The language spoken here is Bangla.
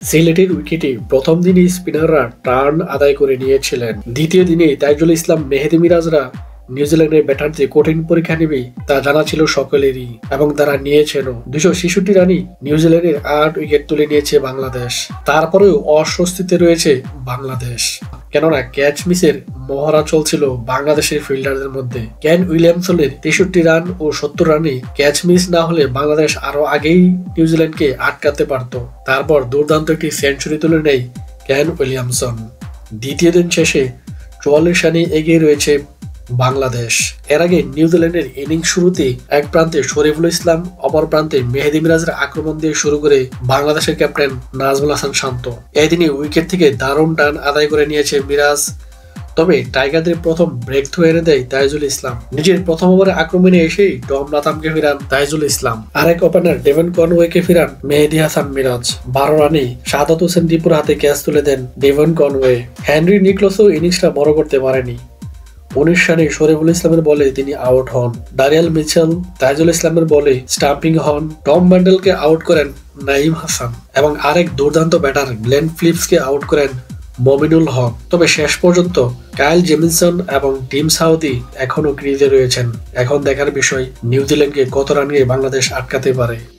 সিলেটের উইকেটে প্রথম দিনই স্পিনাররা টার্ন আদায় করে নিয়েছিলেন। দ্বিতীয় দিনে তাইজুল ইসলাম, মেহেদী মিরাজরা নিউজিল্যান্ডের ব্যাটারদের কঠিন পরীক্ষা নেবে তা জানা ছিল সকলেরই, এবং তারা নিয়েছেন। 266 রানই নিউজিল্যান্ডের 8 উইকেট তুলে নিয়েছে বাংলাদেশ। তারপরেও অস্বস্তিতে রয়েছে বাংলাদেশ, কেননা ক্যাচ মিসের মহড়া চলছিল বাংলাদেশের ফিল্ডারদের মধ্যে। কেন উইলিয়ামসনের 63 রান ও 70 রানে ক্যাচ মিস না হলে বাংলাদেশ আরো আগেই নিউজিল্যান্ডকে আটকাতে পারত। তারপর দুর্দান্ত একটি সেঞ্চুরি তুলে নেয় কেন উইলিয়ামসন। দ্বিতীয় দিন শেষে 44 রানে এগিয়ে রয়েছে বাংলাদেশ। এর আগে নিউজিল্যান্ডের ইনিংস শুরুতে এক প্রান্তে শরীফুল ইসলাম, অপর প্রান্তে মেহেদী মিরাজের আক্রমণ দিয়ে শুরু করে বাংলাদেশের ক্যাপ্টেন নাজমুল হাসান শান্ত। এদিনই উইকেট থেকে দারুণ রান আদায় করে নিয়েছে মিরাজ। তবে টাইগারদের প্রথম ব্রেক থ্রু এনে দেয় তাইজুল ইসলাম। নিজের প্রথম ওভারে আক্রমণে এসেই টম লাথামকে ফিরান তাইজুল ইসলাম। আরেক ওপেনার ডেভন কনওয়েকে ফিরান মেহেদী হাসান মিরাজ। 12 রানে সাদাত হোসেন দীপুর হাতে ক্যাচ তুলে দেন ডেভন কনওয়ে। হেনরি নিকলসও ইনিংসটা বড় করতে পারেনি। 19 রানে শরীফুল ইসলামের বলে তিনি আউট হন। ডারিয়াল মিচেল তাইজুল ইসলামের বলে স্টাম্পিং হন। টম ব্যান্ডেলকে আউট করেন নাঈম হাসান, এবং আরেক দুর্দান্ত ব্যাটার গ্লেন ফিলিপসকে আউট করেন মমিনুল হক। তবে শেষ পর্যন্ত কাইল জেমিনসন এবং টিম সাউদি এখনো ক্রিজে রয়েছেন। এখন দেখার বিষয় নিউজিল্যান্ডকে কত রান নিয়ে বাংলাদেশ আটকাতে পারে।